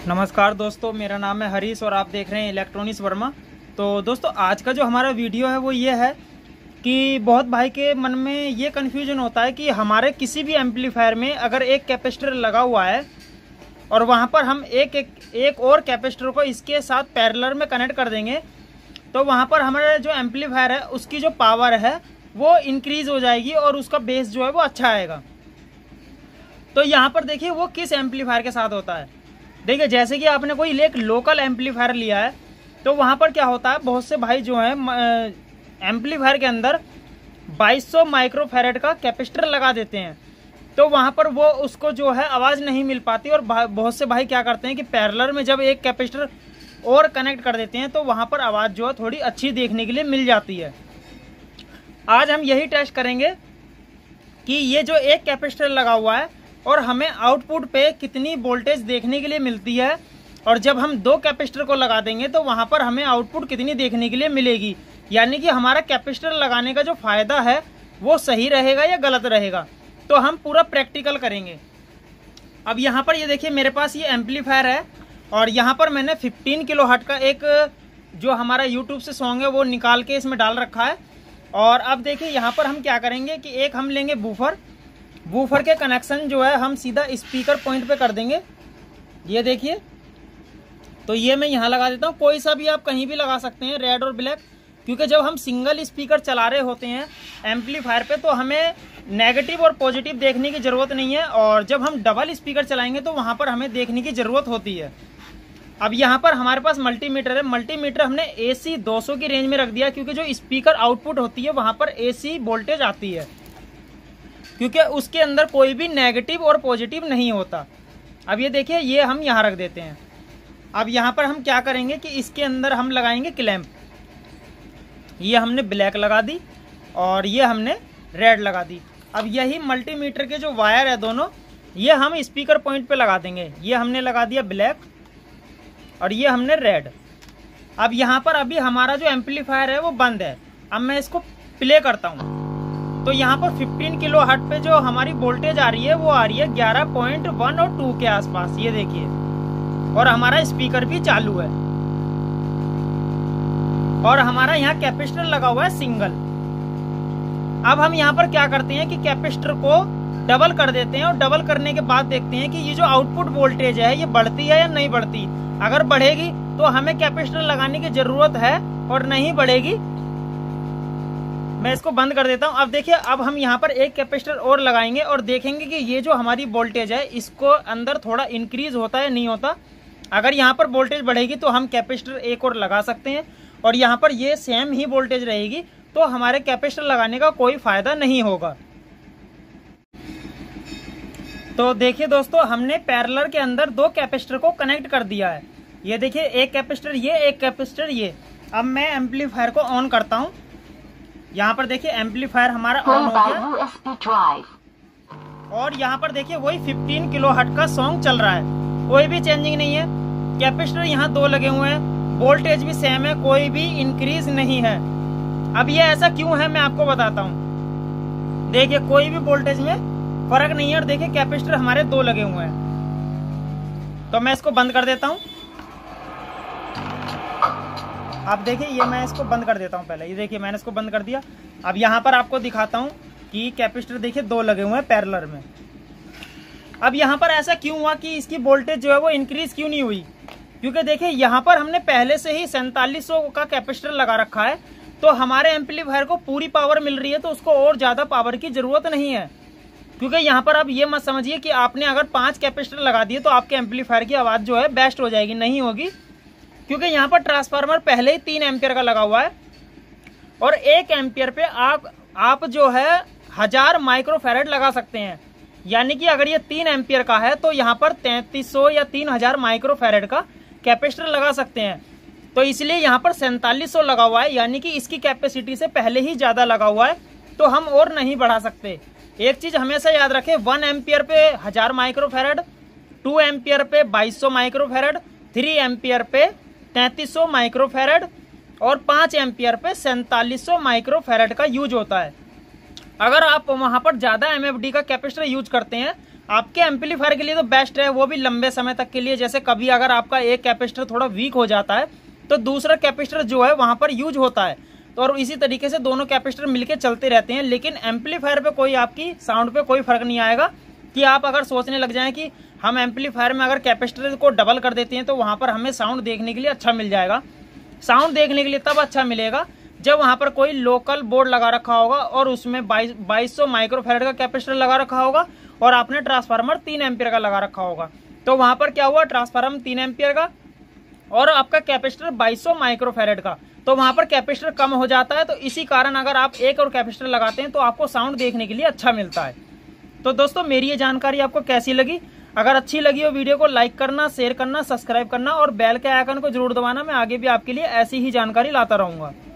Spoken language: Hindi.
नमस्कार दोस्तों, मेरा नाम है हरीश और आप देख रहे हैं इलेक्ट्रॉनिक्स वर्मा। तो दोस्तों, आज का जो हमारा वीडियो है वो ये है कि बहुत भाई के मन में ये कन्फ्यूजन होता है कि हमारे किसी भी एम्पलीफायर में अगर एक कैपेसिटर लगा हुआ है और वहाँ पर हम एक और कैपेसिटर को इसके साथ पैरेलल में कनेक्ट कर देंगे तो वहाँ पर हमारा जो एम्पलीफायर है उसकी जो पावर है वो इंक्रीज़ हो जाएगी और उसका बेस जो है वो अच्छा आएगा। तो यहाँ पर देखिए वो किस एम्पलीफायर के साथ होता है। देखिए, जैसे कि आपने कोई एक लोकल एम्पलीफायर लिया है तो वहाँ पर क्या होता है, बहुत से भाई जो हैं एम्पलीफायर के अंदर 2200 माइक्रोफैरेड का कैपेसिटर लगा देते हैं। तो वहाँ पर वो उसको जो है आवाज़ नहीं मिल पाती और बहुत से भाई क्या करते हैं कि पैरेलल में जब एक कैपेसिटर और कनेक्ट कर देते हैं तो वहाँ पर आवाज़ जो है थोड़ी अच्छी देखने के लिए मिल जाती है। आज हम यही टेस्ट करेंगे कि ये जो एक कैपेसिटर लगा हुआ है और हमें आउटपुट पे कितनी वोल्टेज देखने के लिए मिलती है, और जब हम दो कैपेसिटर को लगा देंगे तो वहाँ पर हमें आउटपुट कितनी देखने के लिए मिलेगी। यानी कि हमारा कैपेसिटर लगाने का जो फ़ायदा है वो सही रहेगा या गलत रहेगा। तो हम पूरा प्रैक्टिकल करेंगे। अब यहाँ पर ये देखिए, मेरे पास ये एम्पलीफायर है और यहाँ पर मैंने 15 किलो हर्ट्ज का एक जो हमारा यूट्यूब से सॉन्ग है वो निकाल के इसमें डाल रखा है। और अब देखिए यहाँ पर हम क्या करेंगे कि एक हम लेंगे बूफर के कनेक्शन जो है हम सीधा स्पीकर पॉइंट पे कर देंगे। ये देखिए, तो ये मैं यहाँ लगा देता हूँ। कोई सा भी आप कहीं भी लगा सकते हैं, रेड और ब्लैक, क्योंकि जब हम सिंगल स्पीकर चला रहे होते हैं एम्पलीफायर पे तो हमें नेगेटिव और पॉजिटिव देखने की ज़रूरत नहीं है, और जब हम डबल स्पीकर चलाएंगे तो वहाँ पर हमें देखने की ज़रूरत होती है। अब यहाँ पर हमारे पास मल्टीमीटर है। मल्टीमीटर हमने AC 200 की रेंज में रख दिया, क्योंकि जो स्पीकर आउटपुट होती है वहाँ पर AC वोल्टेज आती है, क्योंकि उसके अंदर कोई भी नेगेटिव और पॉजिटिव नहीं होता। अब ये देखिए, ये हम यहाँ रख देते हैं। अब यहाँ पर हम क्या करेंगे कि इसके अंदर हम लगाएंगे क्लैंप। ये हमने ब्लैक लगा दी और ये हमने रेड लगा दी। अब यही मल्टीमीटर के जो वायर है दोनों, ये हम स्पीकर पॉइंट पे लगा देंगे। ये हमने लगा दिया ब्लैक और ये हमने रेड। अब यहाँ पर अभी हमारा जो एम्पलीफायर है वो बंद है। अब मैं इसको प्ले करता हूँ तो यहाँ पर 15 किलो हर्ट्ज पे जो हमारी वोल्टेज आ रही है वो आ रही है 11.1 और 2 के आसपास। ये देखिए, और हमारा स्पीकर भी चालू है और हमारा यहाँ कैपेसिटर लगा हुआ है सिंगल। अब हम यहाँ पर क्या करते हैं कि कैपेसिटर को डबल कर देते हैं और डबल करने के बाद देखते हैं कि ये जो आउटपुट वोल्टेज है ये बढ़ती है या नहीं बढ़ती। अगर बढ़ेगी तो हमें कैपेसिटर लगाने की जरूरत है, और नहीं बढ़ेगी मैं इसको बंद कर देता हूं। अब देखिए, अब हम यहाँ पर एक कैपेसिटर और लगाएंगे और देखेंगे कि ये जो हमारी वोल्टेज है इसको अंदर थोड़ा इंक्रीज होता है नहीं होता। अगर यहाँ पर वोल्टेज बढ़ेगी तो हम कैपेसिटर एक और लगा सकते हैं, और यहाँ पर ये सेम ही वोल्टेज रहेगी तो हमारे कैपेसिटर लगाने का कोई फायदा नहीं होगा। तो देखिए दोस्तों, हमने पैरेलल के अंदर दो कैपेसिटर को कनेक्ट कर दिया है। ये देखिए, एक कैपेसिटर ये, एक कैपेसिटर ये। अब मैं एम्पलीफायर को ऑन करता हूँ। यहाँ पर देखिए एम्पलीफायर हमारा ऑन हो गया और यहाँ पर देखिए वही 15 किलो हर्ट्ज का सॉन्ग चल रहा है। कोई भी चेंजिंग नहीं है। कैपेसिटर यहाँ दो लगे हुए हैं, वोल्टेज भी सेम है, कोई भी इंक्रीज नहीं है। अब ये ऐसा क्यों है मैं आपको बताता हूँ। देखिए, कोई भी वोल्टेज में फर्क नहीं है और देखिए कैपेसिटर हमारे दो लगे हुए हैं। तो मैं इसको बंद कर देता हूँ। आप देखिए, ये मैं इसको बंद कर देता हूँ पहले। ये देखिए, मैंने इसको बंद कर दिया। अब यहाँ पर आपको दिखाता हूँ कि कैपेसिटर देखिए दो लगे हुए हैं पैरेलल में। अब यहाँ पर ऐसा क्यों हुआ कि इसकी वोल्टेज जो है वो इंक्रीज क्यों नहीं हुई, क्योंकि देखिए यहाँ पर हमने पहले से ही 4700 का कैपेसिटर लगा रखा है, तो हमारे एम्पलीफायर को पूरी पावर मिल रही है, तो उसको और ज़्यादा पावर की ज़रूरत नहीं है। क्योंकि यहाँ पर आप ये मत समझिए कि आपने अगर 5 कैपेसिटर लगा दिए तो आपके एम्पलीफायर की आवाज़ जो है बेस्ट हो जाएगी, नहीं होगी। क्योंकि यहाँ पर ट्रांसफार्मर पहले ही 3 एम्पियर का लगा हुआ है और 1 एम्पियर पे आप जो है 1000 माइक्रोफैरेड लगा सकते हैं। यानी कि अगर ये 3 एम्पियर का है तो यहाँ पर 3300 या 3000 माइक्रोफैरेड का कैपेसिटर लगा सकते हैं। तो इसलिए यहाँ पर 4700 लगा हुआ है, यानी कि इसकी कैपेसिटी से पहले ही ज़्यादा लगा हुआ है, तो हम और नहीं बढ़ा सकते। एक चीज़ हमेशा याद रखें, 1 एम्पियर पे 1000 माइक्रोफैरेड, 2 एम्पियर पे 2200 माइक्रोफैरेड, 3 एम्पियर पे 3300 माइक्रोफैरेड और 5 एम्पियर पे 4700 माइक्रोफैरेड का यूज होता है। अगर आप वहाँ पर ज़्यादा MFD का कैपेसिटर यूज करते हैं आपके एम्पलीफायर के लिए तो बेस्ट है, वो भी लंबे समय तक के लिए। जैसे कभी अगर आपका एक कैपेसिटर थोड़ा वीक हो जाता है तो दूसरा कैपेसिटर जो है वहां पर यूज होता है, तो और इसी तरीके से दोनों कैपेसिटर मिलके चलते रहते हैं। लेकिन एम्पलीफायर पे कोई आपकी साउंड पे कोई फर्क नहीं आएगा कि आप अगर सोचने लग जाएं कि हम एम्पलीफायर में अगर कैपेसिटर को डबल कर देते हैं तो वहां पर हमें साउंड देखने के लिए अच्छा मिल जाएगा। साउंड देखने के लिए तब अच्छा मिलेगा जब वहां पर कोई लोकल बोर्ड लगा रखा होगा और उसमें 2200 माइक्रोफैराड का कैपेसिटर लगा रखा होगा और आपने ट्रांसफार्मर 3 एम्पियर का लगा रखा होगा। तो वहां पर क्या हुआ, ट्रांसफार्मर 3 एम्पियर का और आपका कैपेसिटर 2200 माइक्रोफैराड का, तो वहां पर कैपेसिटर कम हो जाता है। तो इसी कारण अगर आप एक और कैपेसिटर लगाते हैं तो आपको साउंड देखने के लिए अच्छा मिलता है। तो दोस्तों मेरी ये जानकारी आपको कैसी लगी? अगर अच्छी लगी हो वीडियो को लाइक करना, शेयर करना, सब्सक्राइब करना और बेल के आइकन को जरूर दबाना। मैं आगे भी आपके लिए ऐसी ही जानकारी लाता रहूंगा।